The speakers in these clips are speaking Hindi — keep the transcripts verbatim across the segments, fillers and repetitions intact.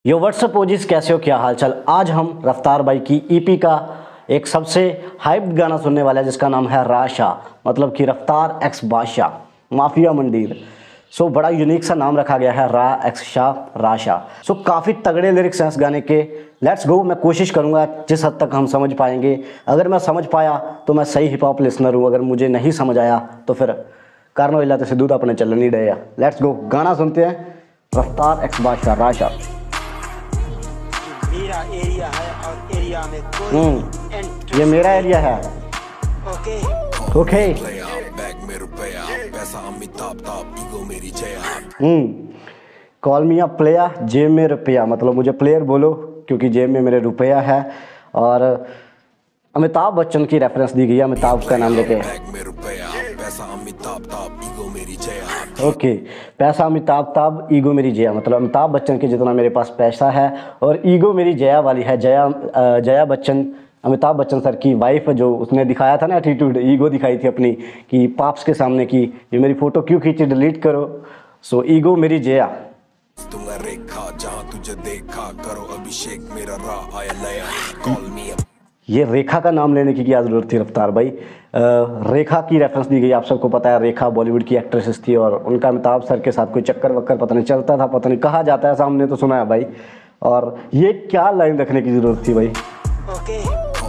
यो व्हाट्सअप ओजीज, कैसे हो, क्या हालचाल। आज हम रफ्तार भाई की ईपी का एक सबसे हाइप गाना सुनने वाला है जिसका नाम है राशा, मतलब कि रफ्तार एक्स बादशाह माफिया मंडीर। सो बड़ा यूनिक सा नाम रखा गया है, रा एक्स शाह राशा। सो काफ़ी तगड़े लिरिक्स हैं इस गाने के। Let's go. मैं कोशिश करूंगा जिस हद तक हम समझ पाएंगे। अगर मैं समझ पाया तो मैं सही हिप हॉप लिसनर हूँ, अगर मुझे नहीं समझ आया तो फिर कारणों इलाते से दूध अपने चल नहीं रहे। लेट्स गो, गाना सुनते हैं। रफ्तार एक्स बादशाह राशा। मेरा एरिया है और एरिया में कोई हम्म ये मेरा एरिया है। Okay okay hmm call me a player, जेब में रुपया, मतलब मुझे प्लेयर बोलो क्योंकि जेब में मेरे रुपया है। और अमिताभ बच्चन की रेफरेंस दी गई है, अमिताभ का नाम लेके। ओके पैसा अमिताभ ताब, ईगो मेरी जया, मतलब अमिताभ बच्चन के जितना मेरे पास पैसा है और ईगो मेरी जया वाली है। जया जया बच्चन अमिताभ बच्चन सर की वाइफ, जो उसने दिखाया था ना एटीट्यूड, ईगो दिखाई थी अपनी कि पाप्स के सामने की ये मेरी फोटो क्यों खींची, डिलीट करो। सो ईगो मेरी जया। रेखा जहां तुझे देखा करो अभिषेक मेरा राह आया नया कॉल मी अप। ये रेखा का नाम लेने की क्या ज़रूरत थी रफ्तार भाई। आ, रेखा की रेफरेंस दी गई। आप सबको पता है रेखा बॉलीवुड की एक्ट्रेसेस थी और उनका अमिताभ सर के साथ कोई चक्कर वक्कर पता नहीं चलता था, पता नहीं कहा जाता है, सामने तो सुना है भाई। और ये क्या लाइन रखने की ज़रूरत थी भाई। ओके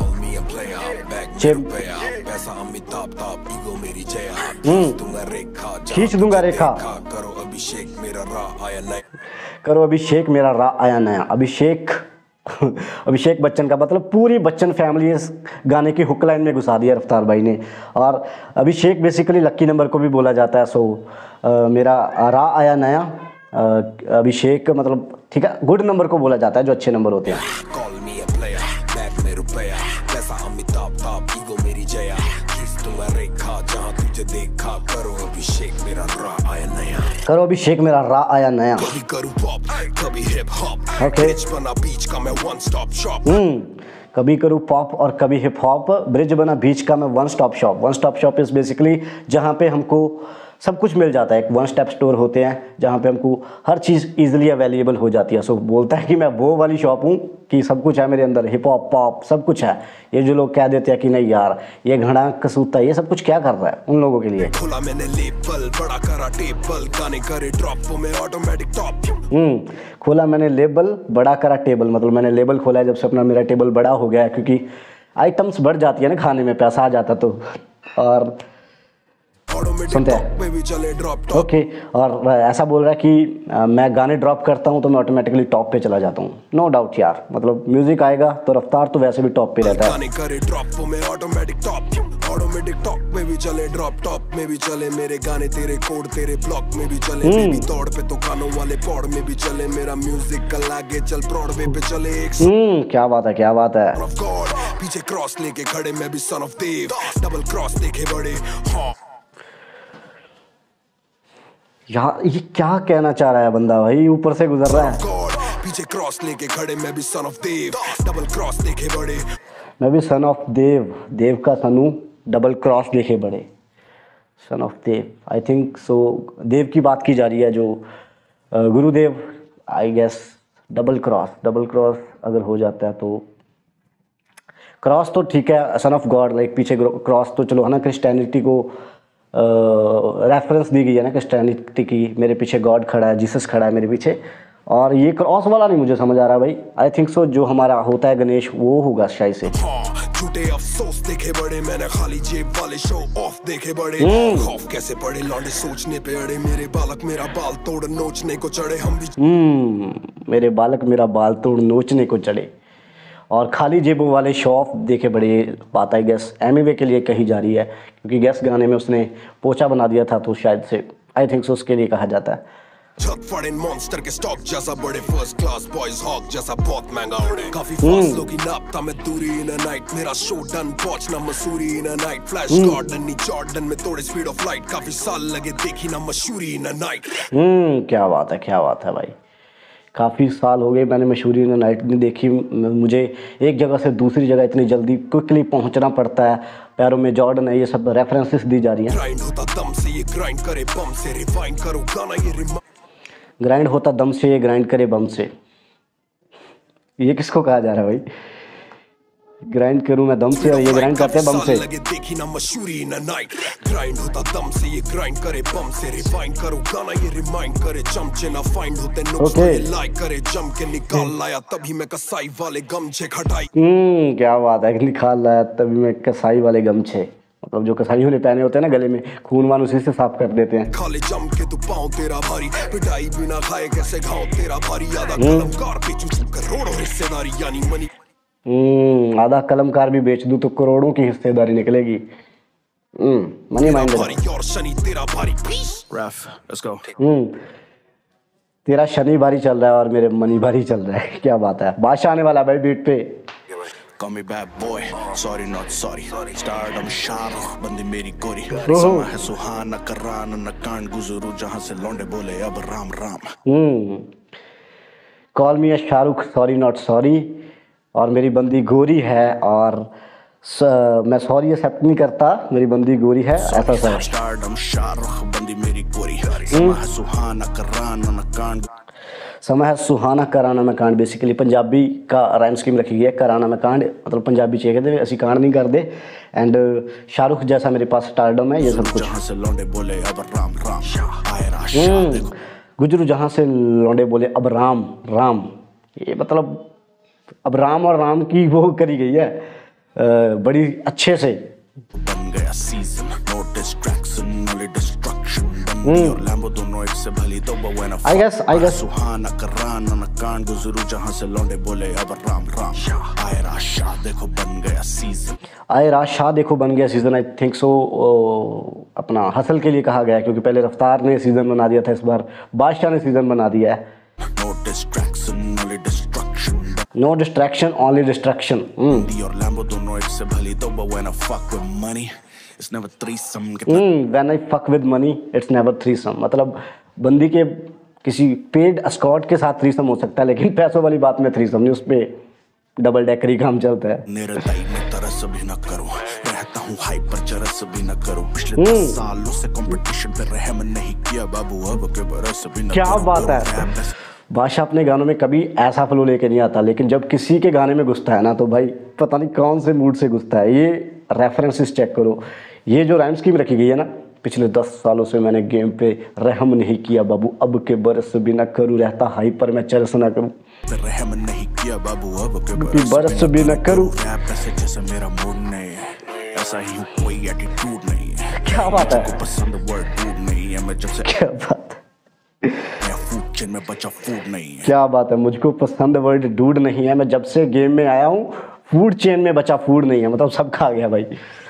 खींच दूंगा रेखा, करो अभिषेक मेरा राह आया नया करो अभिषेक मेरा राह आया नया। अभिषेक अभिषेक बच्चन का मतलब पूरी बच्चन फैमिली इस गाने की हुक लाइन में घुसा दिया रफ्तार भाई ने। और अभिषेक बेसिकली लक्की नंबर को भी बोला जाता है। सो आ, मेरा राह आया नया, आ, अभिषेक मतलब ठीक है, गुड नंबर को बोला जाता है जो अच्छे नंबर होते हैं। Call me a player back में रुपया पैसा अमिताभ ताब ईगो मेरी जया खींच दूंगा रेखा जहां तुझे देखा करो अभिषेक मेरा राह आया नया करो अभिषेक मेरा राह आया नया। कभी करूं पॉप कभी हिप हॉप Okay. ब्रिज बना बीच का मैं वन स्टॉप शॉप। हम्म कभी करूँ पॉप और कभी हिप हॉप, ब्रिज बना बीच का मैं one stop shop. One stop shop is basically जहाँ पे हमको सब कुछ मिल जाता है। एक वन स्टेप स्टोर होते हैं जहाँ पे हमको हर चीज़ इजीली अवेलेबल हो जाती है। सो बोलता है कि मैं वो वाली शॉप हूँ कि सब कुछ है मेरे अंदर, हिप हॉप पॉप सब कुछ है। ये जो लोग कह देते हैं कि नहीं यार ये घड़ा कसूता, ये सब कुछ क्या कर रहा है उन लोगों के लिए। खोला मैंने लेबल बड़ा करा टेबल गाने करे ड्रॉप में ऑटोमेटिक टॉप। हम्म खोला मैंने लेबल बड़ा करा टेबल, मतलब मैंने लेबल खोला है जब से अपना मेरा टेबल बड़ा हो गया है, क्योंकि आइटम्स बढ़ जाती है ना खाने में, पैसा आ जाता तो। और सुनते हैं ओके और ऐसा बोल रहा है कि आ, मैं गाने ड्रॉप करता हूँ तो मैं ऑटोमेटिकली टॉप पे चला जाता हूँ। नो डाउट यार, मतलब म्यूजिक आएगा तो रफ्तार तो वैसे भी टॉप पे रहता है। गाने करे ड्रॉप में ऑटोमेटिक टॉप ऑटोमेटिक टॉप में भी चले ड्रॉप टॉप में भी चले मेरे गाने तेरे कोड तेरे ब्लॉक में भी चले बेबी तोड़ पे तो कानों वाले पौड़ में भी चले मेरा म्यूजिक कल आगे चल ब्रॉडवे पे चले एक हम्म क्या बात है, क्या बात है। ऑफ गॉड पीछे क्रॉस लेके खड़े मैं भी son of Dev double cross देखे बड़े हाँ। यार ये क्या कहना चाह रहा है बंदा भाई, ऊपर से गुजर रहा है। पीछे क्रॉस लेके खड़े मैं भी son of Dev double cross देखे बड़े मैं भी सन ऑफ देव, देव का सनू, डबल क्रॉस देखे बड़े, सन of Dev. I think so देव की बात की जा रही है, जो Gurudev I guess. Double cross, double cross अगर हो जाता है तो क्रॉस तो ठीक है, सन ऑफ गॉड लाइक पीछे क्रॉस तो चलो है ना, क्रिश्चियनिटी को रेफरेंस uh, दी गई है ना क्रिश्चियनिटी की। मेरे पीछे गॉड खड़ा है, जीसस खड़ा है मेरे पीछे। और ये क्रॉस वाला नहीं मुझे समझ आ रहा भाई। आई थिंक सो जो हमारा होता है गणेश वो होगा शायद से। झूठे अफसोस देखे बड़े मैंने खाली जेब वाले शो ऑफ देखे बड़े खौफ कैसे पड़े लौंडे सोचने पे अड़े मेरे बालक मेरा बाल तोड़ नोचने को चढ़े हम भी हम्म मेरे बालक मेरा बाल तोड़ नोचने को चढ़े और खाली जेबों वाले शॉप देखे बड़े। बात आई गैस एमिवे के लिए कही जा रही है, क्योंकि गैस गाने में उसने पोछा बना दिया था तो शायद से आई थिंक सो उसके लिए कहा जाता है। छत फड़े मॉन्स्टर के स्टॉक जैसा बड़े फर्स्ट क्लास बॉयज हॉक जैसा बहुत महंगा उड़े काफी फासलों की नापता मैं दूरी इन अ नाइट मेरा शो डन पहुंचना Mussoorie in a night Flash Gordon नी जॉर्डन में थोड़े स्पीड ऑफ लाइट काफी साल लगे देखी ना मशहूरी इन अ नाइट। हम्म क्या बात है, क्या बात है भाई। काफ़ी साल हो गए मैंने मशहूरी इन नाइट नहीं देखी। मुझे एक जगह से दूसरी जगह इतनी जल्दी क्विकली पहुंचना पड़ता है, पैरों में जॉर्डन है, ये सब रेफरेंसेस दी जा रही हैं। ग्राइंड होता दम से ये ग्राइंड करे बम से रिवाइंड करो गाना ये ग्राइंड होता दम से ये ग्राइंड करे बम से। ये किसको कहा जा रहा है भाई? ग्राइंड करूं मैं दम से और ये ग्राइंड करते हैं बम से। लगे देखी ना मशहूरी इन नाइट ग्राइंड होता दम से ये ग्राइंड करे बम से रिवाइंड करो गाना ये रिमाइंड करे चमचे ना फाइंड होते नोट्स Okay. ये लाइक करे जम के निकाल लाया तभी मैं कसाई वाले गमछे खटाई हम्म क्या बात है, निकाल लाया तभी मैं कसाई वाले गमछे, मतलब जो कसाईयों ने पहने होते हैं ना गले में, खून वान उसी से साफ कर देते हैं। खाले जम के तू पाँव तेरा भारी पिटाई बिना खाए कैसे घाव तेरा भारी आधा कलमकार बेचू करोड़ों हिस्सेदारी यानी मनी हम्म आधा कलमकार भी बेच दूं तो करोड़ों की हिस्सेदारी निकलेगी। Hmm money mind. भारी और शनि तेरा भारी रैफ लेट्स गो हम्म तेरा शनि भारी चल रहा है और मेरे मनी भारी चल रहा है। क्या बात है, बादशाह आने वाला है भाई बीट पे। Call me bad boy, sorry not sorry. Stardom Shahrukh बंदी मेरी गोरी। ओहो। समा है सुहाना कराना न कांड गुजरू जहाँ से लौंडे बोले अब Ram Ram. Hmm call me Shahrukh sorry not sorry, और मेरी बंदी गोरी है और स, मैं सॉरी एक्सेप्ट नहीं करता, मेरी बंदी गोरी है ऐसा सर। Stardom शाहरुख बंदी मेरी गोरी। समा है सुहाना कराना न कांड समय है सुहाना कराना मैं कांड, बेसिकली पंजाबी का राइम स्कीम रखी गई है। कराना मैं कांड मतलब पंजाबी चे कहते असं कांड नहीं करते। एंड शाहरुख जैसा मेरे पास स्टारडम है, ये सब कुछ। जहाँ से लौंडे बोले अब राम राम। आए राशा देखो गुजरू जहाँ से लौंडे बोले अब राम राम, ये मतलब अब राम और राम की वो करी गई है अ, बड़ी अच्छे से। बन गया season no distraction only destruction बंदी और लैम्बो दोनों एक से भली तो when I guess- I guess- सुहाना कराना न कांड गुजरू जहाँ से लौंडे बोले अब राम राम। आए राशा देखो बन गया सीजन। आए राज शाह देखो बन गया सीज़न, आई थिंक सो अपना हसल के लिए कहा गया है, क्योंकि पहले रफ्तार ने सीज़न बना दिया था, इस बार बादशाह ने सीज़न बना दिया है। No distraction only destruction no distraction only distraction. बंदी और लैम्बो दोनों एक से भली तो when I fuck with money it's never threesome कितना when I fuck with money it's never threesome, मतलब बंदी के किसी पेड एस्कॉर्ट के साथ थ्रीसम हो सकता है, लेकिन पैसों वाली बात में थ्रीसम नहीं, उस पर डबल डेकर ही काम चलता है। निर्दयी में तरस भी न करूं रहता हूँ हाइपर चरस भी न करूं पिछले दस सालों से कंपटीशन पे रहम नहीं किया बाबू अब के बरस भी न क्या करूं। बात है, बादशाह अपने गानों में कभी ऐसा फ्लो लेके नहीं आता, लेकिन जब किसी के गाने में घुसता है ना तो भाई पता नहीं कौन से मूड से घुसता है। ये रेफरेंसेस चेक करो, ये जो राइम स्कीम रखी गई है ना, पिछले दस सालों से मैंने गेम पे रहम नहीं किया बाबू अब के बरस भी न करूं रहता हाई पर मैं चरस ना करूं पे रहम नहीं किया बाबू अब के कि बरस भी न करूं। रैप ऐसे जैसे मेरा मूड नहीं है ऐसा ही हूँ कोई एटीट्यूड नहीं है। क्या बात है, मुझको पसंद वर्ड डूड नहीं है मैं जब से क्या बात है, मैं फूड चेन में बचा फूड नहीं है। क्या बात है, मुझको पसंद वर्ड डूड नहीं है, मैं जब से गेम में आया हूँ फूड चेन में बचा फूड नहीं है, मतलब सब खा गया भाई।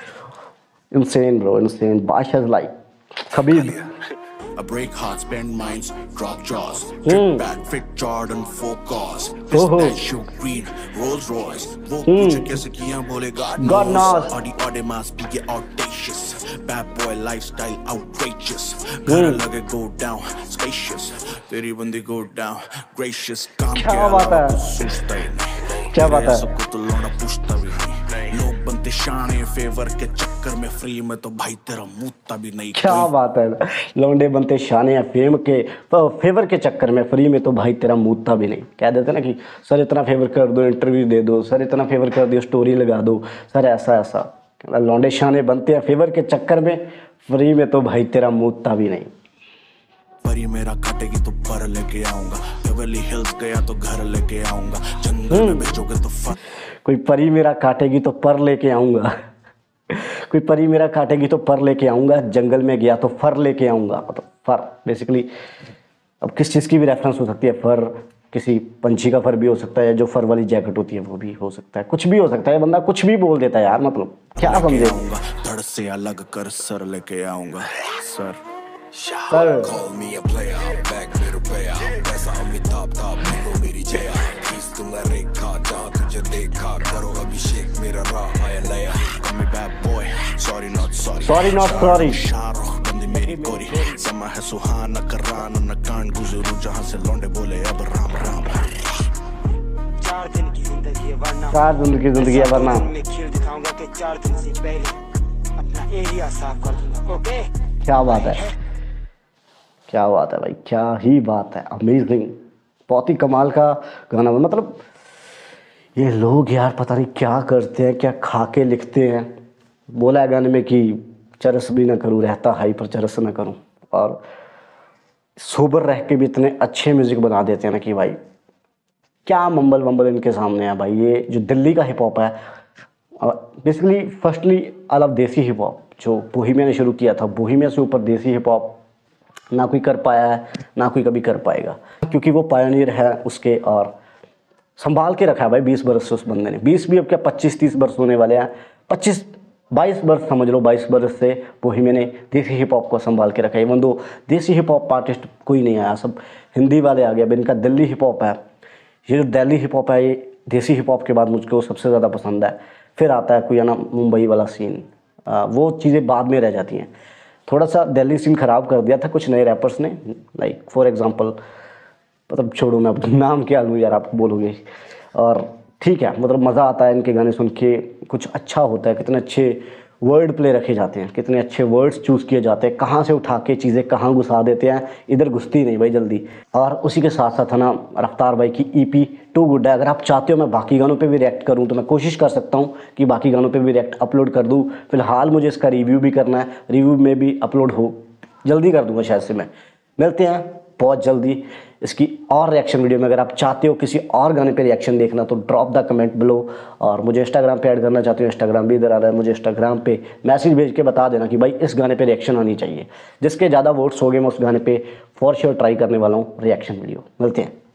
Insane bro insane. Badshah like Khabib. I break hearts, bend minds, drop jaws. Drip back, fit Jordan, focus. This Oh. that shoot green, Rolls Royce. वो पूछे कैसे किया बोले God knows. God knows. Audi Audi must be audacious. Bad boy lifestyle outrageous. घर लगे go down, spacious. तेरी बंदी go down, gracious. काम के क्या बात अलावा है? कुछ सोचता ही नहीं। क्या बात है? तेरे सबको तो लौंडा पूछता भी नहीं। लोग बनते शाने फेवर के चक्कर में फ्री में तो भाई तेरा मुँह भी नहीं। क्या बात है, लौंडे बनते शाने या फेम के फेवर के चक्कर में फ्री में तो भाई तेरा मुँह भी नहीं। कह देते ना कि सर इतना फेवर कर दो इंटरव्यू दे दो, सर इतना फेवर कर दो स्टोरी लगा दो, सर ऐसा ऐसा। लौंडे शाने बनते हैं फेवर के चक्कर में, फ्री में तो भाई तेरा मुँह भी नहीं। परी मेरा काटेगी तो पर लेके आऊंगा, बेवरली हिल्स गया तो घर लेके आऊंगा, जंगल में भेजोगे तो फर कोई परी मेरा काटेगी तो पर लेके आऊँगा कोई परी मेरा काटेगी तो पर लेके आऊँगा, जंगल में गया तो फर लेके आऊँगा, मतलब फर बेसिकली अब किस चीज़ की भी रेफरेंस हो सकती है। फर किसी पंछी का फर भी हो सकता है, जो फर वाली जैकेट होती है वो भी हो सकता है, कुछ भी हो सकता है, बंदा कुछ भी बोल देता है यार, मतलब क्या समझे। आऊंगा, धड़ से अलग कर सर लेके आऊंगा sir. Sir Call me a player, I'm back में रुपया पैसा अमिताभ ताप देखो मेरी जया खींच दूंगा रेखा जहाँ तुझे देखा करो अभिषेक मेरा राह आया नया। Call me bad boy, sorry not sorry. Sorry not sorry. Shahrukh बंदी मेरी गोरी, समा है सुहाना कराना न कांड गुजरू जहाँ से लौंडे बोले अब राम राम। चार दिन की जिंदगी है वरना चार दिन की जिंदगी है वरना मैं खेल दिखाऊंगा कि चार दिन से पहले अपना एरिया साफ कर दूंगा। ओके क्या बात है, क्या बात है भाई, क्या ही बात है, अमेजिंग, बहुत ही कमाल का गाना। मतलब ये लोग यार पता नहीं क्या करते हैं, क्या खा के लिखते हैं। बोला है गाने में कि चरस भी ना करूँ, रहता हाई पर चरस ना करूँ, और सोबर रह के भी इतने अच्छे म्यूज़िक बना देते हैं ना कि भाई क्या मम्बल वम्बल इनके सामने है भाई। ये जो दिल्ली का हिप हॉप है, basically firstly I love desi hip hop, जो बोहेमिया ने शुरू किया था। बोहेमिया से ऊपर देसी हिप हॉप ना कोई कर पाया है, ना कोई कभी कर पाएगा, क्योंकि वो पायनियर है उसके, और संभाल के रखा है भाई बीस बरस से उस बंदे ने। बीस भी अब क्या पच्चीस तीस बरस होने वाले हैं, पच्चीस बाईस बरस समझ लो, बाईस बरस से बोहेमिया ने देसी हिप हॉप को संभाल के रखा है। इवन दो देसी हिप हॉप आर्टिस्ट कोई नहीं आया, सब हिंदी वाले आ गए। अब इनका दिल्ली हिप हॉप है, ये जो दिल्ली हिप हॉप है, ये देसी हिप हॉप के बाद मुझको सबसे ज़्यादा पसंद है। फिर आता है कोई है ना मुंबई वाला सीन, आ, वो चीज़ें बाद में रह जाती हैं। थोड़ा सा दिल्ली सीन ख़राब कर दिया था कुछ नए रैपर्स ने, लाइक फॉर एग्जांपल, मतलब छोड़ो मैं अब नाम क्या लूँ यार, आप बोलोगे। और ठीक है, मतलब मज़ा आता है इनके गाने सुन के, कुछ अच्छा होता है, कितने अच्छे वर्ड प्ले रखे जाते हैं, कितने अच्छे वर्ड्स चूज़ किए जाते हैं, कहाँ से उठा के चीज़ें कहाँ घुसा देते हैं, इधर घुसती नहीं भाई जल्दी। और उसी के साथ साथ है ना रफ्तार भाई की ईपी टू गुड है। अगर आप चाहते हो मैं बाकी गानों पे भी रिएक्ट करूँ तो मैं कोशिश कर सकता हूँ कि बाकी गानों पे भी रिएक्ट अपलोड कर दूँ। फिलहाल मुझे इसका रिव्यू भी करना है, रिव्यू में भी अपलोड हो जल्दी कर दूँगा शायद से मैं। मिलते हैं बहुत जल्दी इसकी और रिएक्शन वीडियो में। अगर आप चाहते हो किसी और गाने पे रिएक्शन देखना तो ड्रॉप द कमेंट बिलो, और मुझे इंस्टाग्राम पे ऐड करना चाहते हो, इंस्टाग्राम भी इधर आ रहा है, मुझे इंस्टाग्राम पे मैसेज भेज के बता देना कि भाई इस गाने पे रिएक्शन आनी चाहिए। जिसके ज़्यादा वोट्स हो गए मैं उस गाने पे फॉर श्योर ट्राई करने वाला हूँ रिएक्शन वीडियो। मिलते हैं।